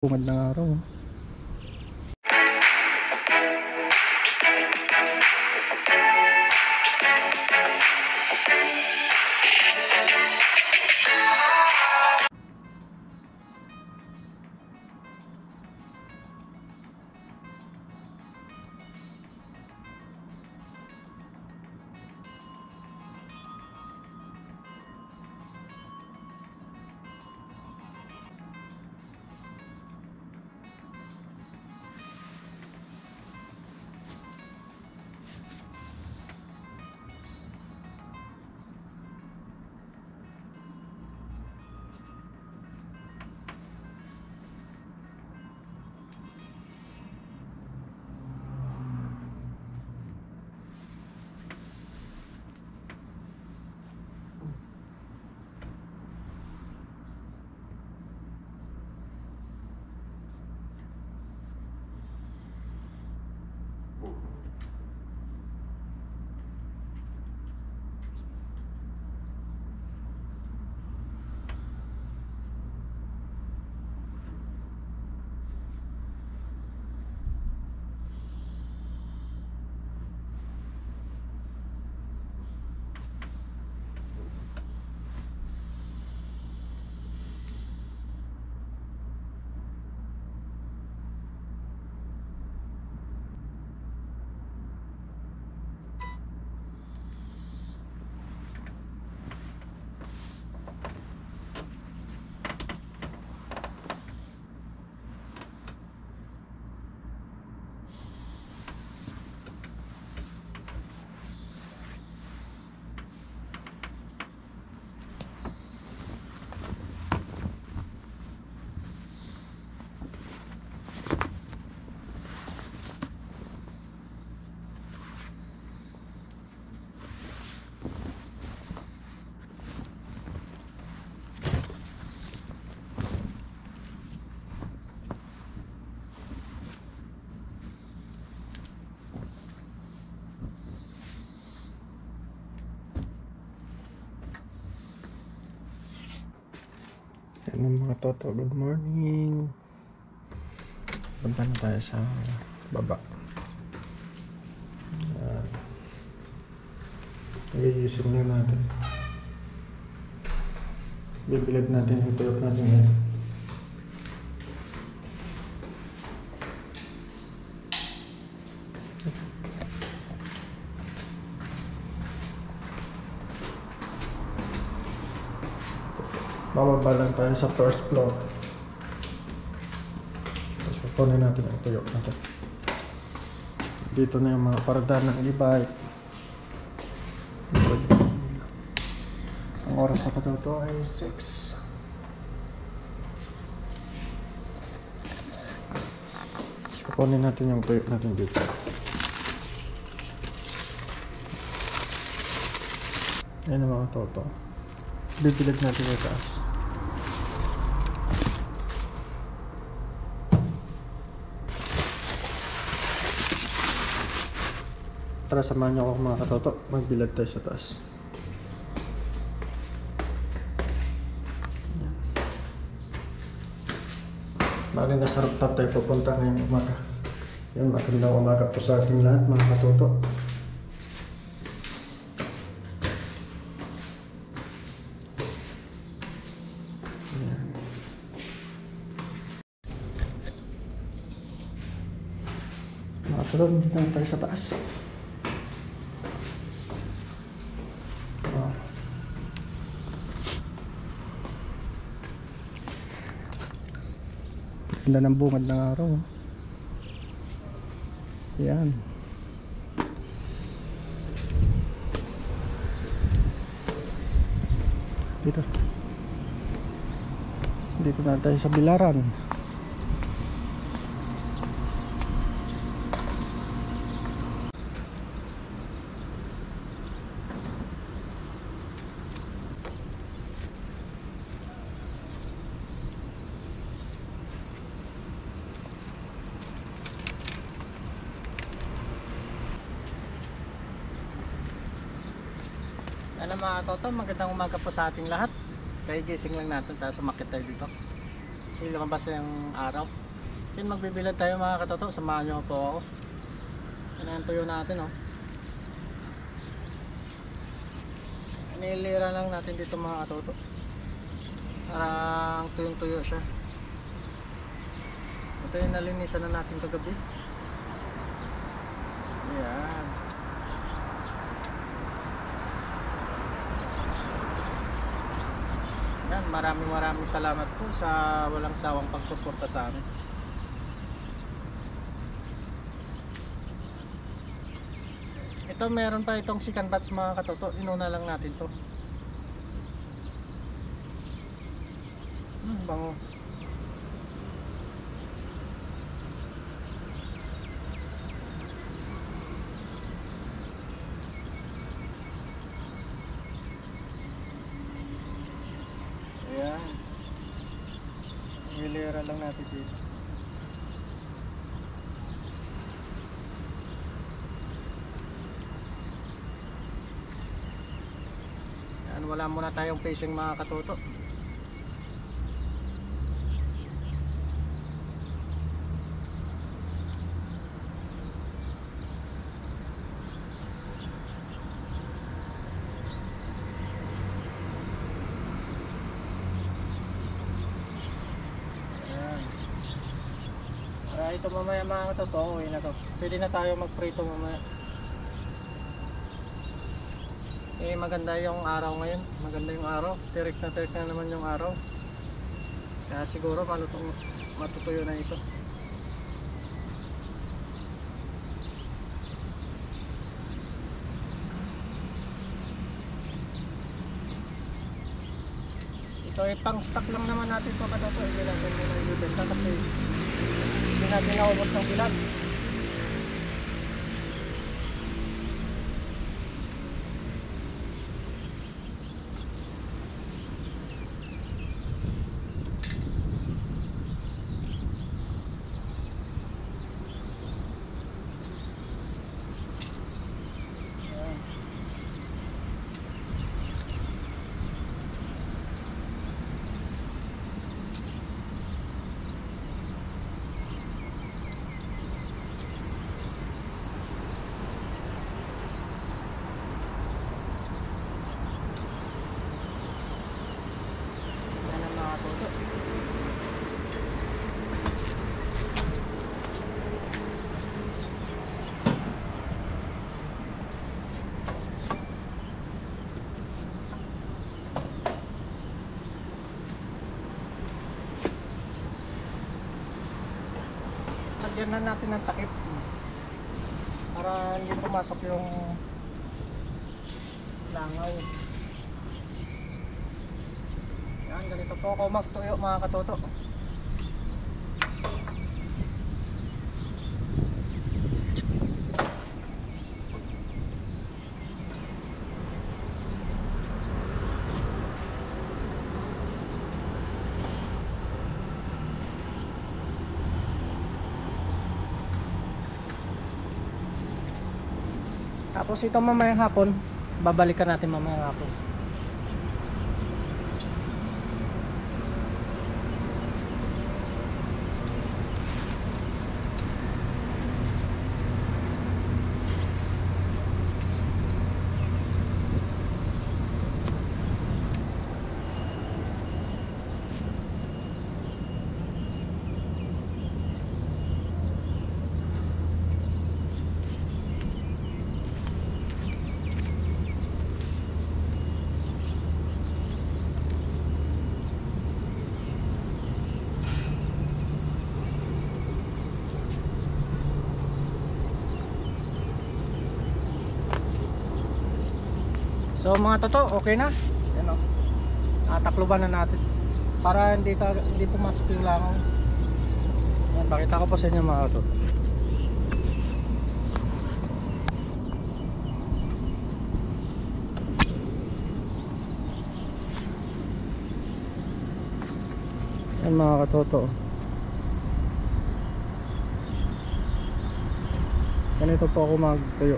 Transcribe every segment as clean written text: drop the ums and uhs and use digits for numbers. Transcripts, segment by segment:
Magandang araw. Yan ang mga toto, good morning. Punta na tayo sa baba. Nag-iisip na natin. Bibilad natin yung tuyok natin yan. Bababa lang tayo sa first floor. Tapos kukunin natin ang tuyok natin. Dito na yung mga paradahan ng e-bike. Ang oras sa katoto ay 6. Tapos kukunin natin yung tuyok natin dito. Ayan ang mga toto. Bibilad natin yung taas. Tara, samahan niyo ako mga katoto. Magbilad tayo sa taas. Bali nasa rooftop tayo pupunta ngayong umaga. Yan, magandang umaga po sa ating lahat mga katoto. Mga katoto, dito na tayo sa taas. Ganda ng bungad ng araw. Yan. Dito na tayo sa Bilaran. Mga toto, magandang umaga po sa ating lahat. Kaya gising lang natin, tapos umakyat tayo dito. Kasi lumabas yung araw. Then magbibilad tayo mga katoto, samahan nyo po ako. Yan ang tuyo natin, oh. Nilira lang natin dito mga katoto. Parang tuyong-tuyo siya. Ito yung nalinisan na natin kagabi. Ayan. Yan, maraming salamat po sa walang sawang pagsuporta sa amin. Ito meron pa itong second batch mga katoto, inuna lang natin to. Bango. Ayan. Hilera lang natin dito. Ayan, wala muna tayong facing mga katoto. Ito mamaya mga katoto, uwi na to. Pwede na tayo magprito mamaya. Maganda yung araw ngayon. Maganda yung araw. Tirik na naman yung araw. Kaya siguro matutuyo na ito. Ito ay pang stock lang naman natin po katoto. Hindi natin muna ibibenta kasi hindi natin naubos ng bilat. Lagyan na natin ng takip para hindi pumasok yung langaw. Yan, ganito po ako magtuyo mga katoto. Tapos ito mamayang hapon, babalikan natin mamayang hapon. So mga toto, okay na. Yan o. Takluban na natin. Para hindi pumasok yung langaw. Yan, pakita ko po sa inyo mga toto. Yan mga katoto. Ganito po ako magtuyo.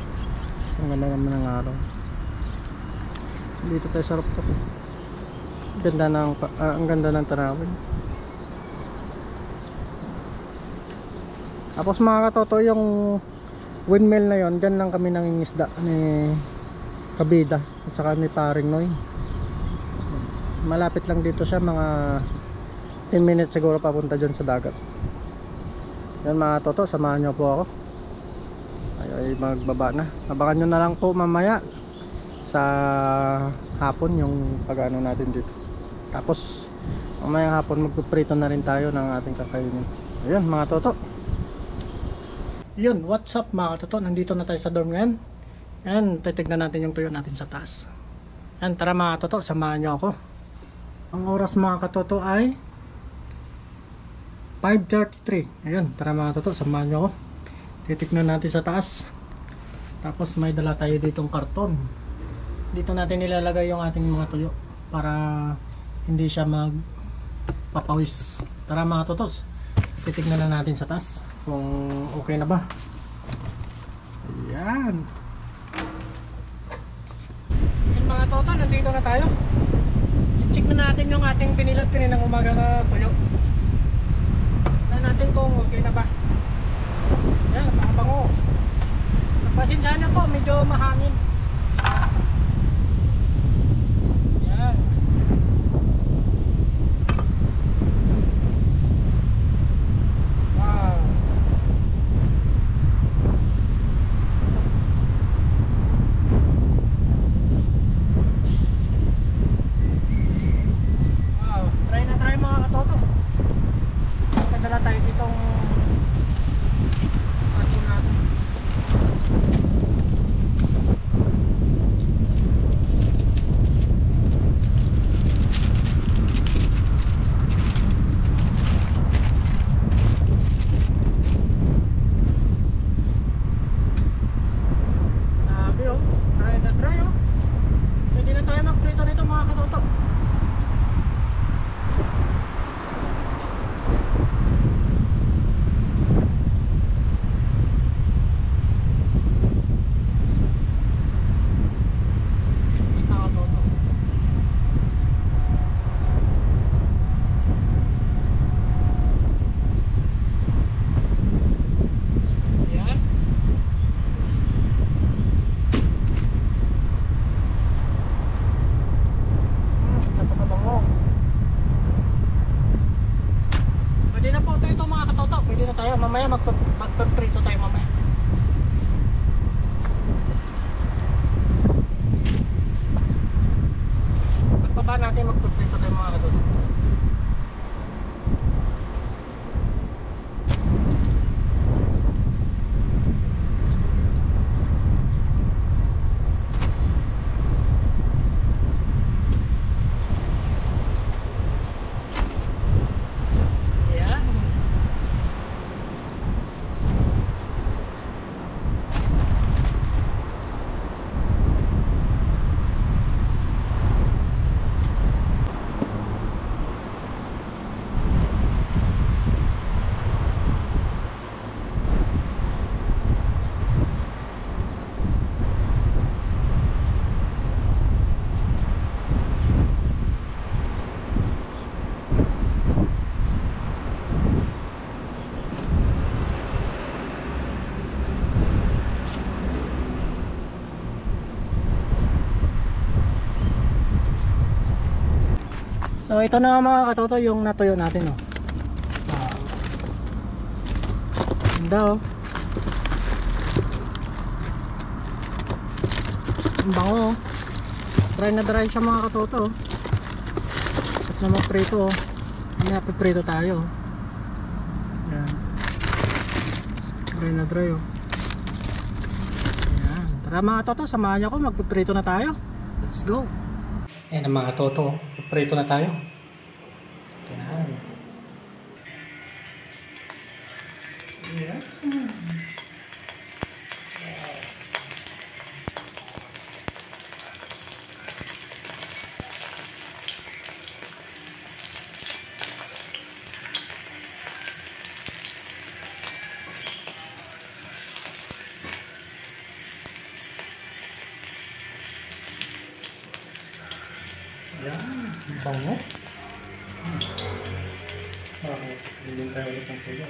Ang ganda naman ng araw. Dito tayo sa rooftop. Ganda ng ang ganda ng tanawin. Tapos mga katoto, yung windmill na yon, dyan lang kami nangingisda ni Kabida at saka ni Paring Noy. Malapit lang dito siya, mga 10 minutes siguro papunta dyan sa dagat. Yan mga toto, samahan nyo po ako. Ay magbaba na. Abangan nyo na lang po mamaya sa hapon yung pag-ano natin dito. Tapos mamaya hapon magpiprito na rin tayo ng ating kakainin. Ayun mga toto. Yun, what's up mga toto, nandito na tayo sa dorm ngayon. Yan, titignan natin yung tuyo natin sa taas. Yan, tara mga toto, samahan nyo ako. Ang oras mga katoto ay 5:33. Ayun, tara mga toto, samahan nyo ako. Titignan natin sa taas. Tapos may dala tayo ditong karton. Dito natin nilalagay yung ating mga tuyo para hindi siya magpapawis. Tara mga totos, titignan na natin sa taas kung okay na ba. Ayan. Ayan mga toto, nandito na tayo. Check na natin yung ating pinilat kaninang umaga na tuyo. Tignan natin kung okay na ba. Ayan, napakabango. Pasensya na po, medyo mahangin. Ayan. Wow. Wow, try na tayo mga katoto. Mas kadala tayo ditong ato natin. Sabi oh, try na try oh. Pwede na tayo magprito nito mga katoto. Pwede na po ito mga katoto. Pwede na tayo. Mamaya magpaprito tayo mamaya. Pagpaba natin magpaprito tayo mga katoto. So ito na mga katoto yung natuyo natin oh. Ganda oh. Ang bango oh. Dry na dry siya mga katoto oh. At na magprito oh. Mamaya piprito tayo oh. Ayan. Dry na dry oh. Ayan. Tara mga katoto, samahan niyo ako, magpiprito na tayo. Let's go. Ayan ang mga katoto oh. Prito na tayo. Ayan. Ayan. Yan, bango. Okay, hindi tayo ulit ng tuyo.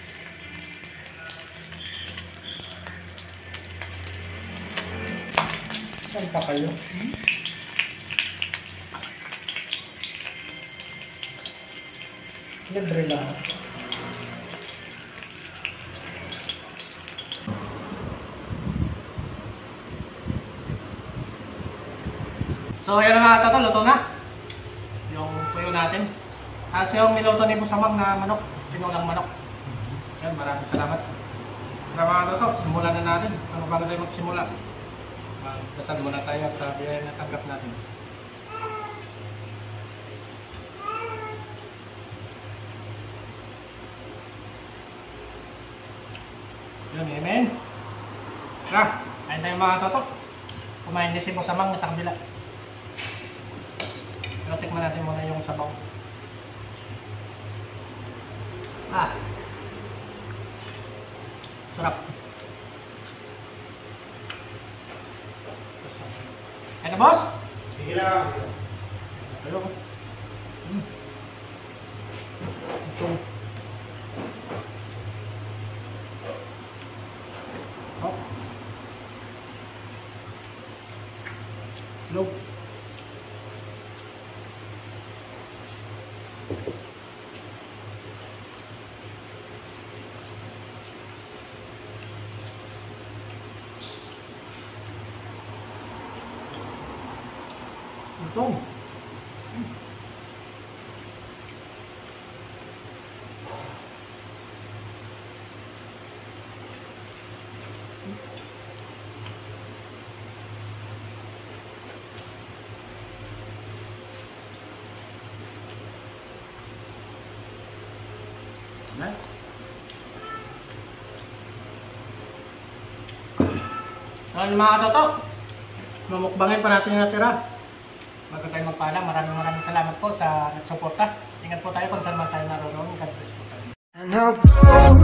Saan pa kayo? Libre lang. So ayan na mga tata, luto na yung tuyo natin. As yung niluto ni Busamang na manok, sinulang manok. Yan, maraming salamat. Kaya mga tata, simulan na natin. Ano bago tayo magsimula? Magdasal muna tayo at sabihin na tanggap natin. Yun, amen. Ayun tayo mga tata. Kumain din si Busamang sa kabila. Pero tikman natin muna yung sabaw. Sarap. Ano boss? Sige lang. Ayun. Ito. Oh. Log. Ito. Mga toto, mamukbangin pa natin yung natira. Bago tayo magpaalam, maraming salamat po sa nagsuporta. Ingat po tayo kung saan man tayo naroon. God bless po tayo.